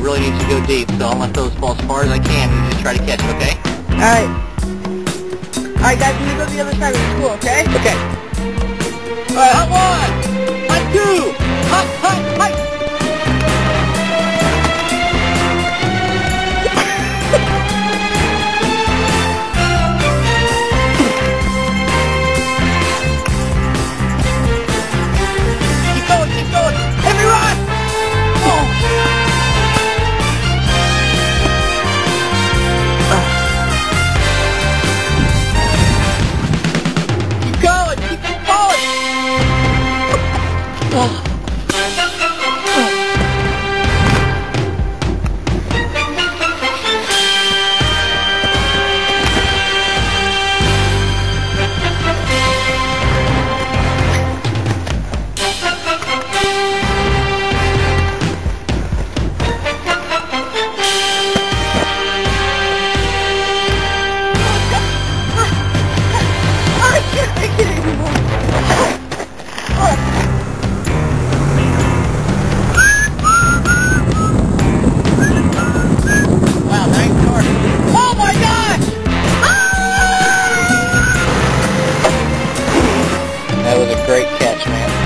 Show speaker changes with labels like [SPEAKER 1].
[SPEAKER 1] really needs to go deep, so I'm going to throw this ball as far as I can and just try to catch it, okay?
[SPEAKER 2] Alright. Alright guys, we go to the other side of the school, okay?
[SPEAKER 1] Okay. Alright, hot one! Hot two! Hot, hot, hot! Keep going! Let me run! Oh! Keep going! Keep going! Oh. That was a great catch, man.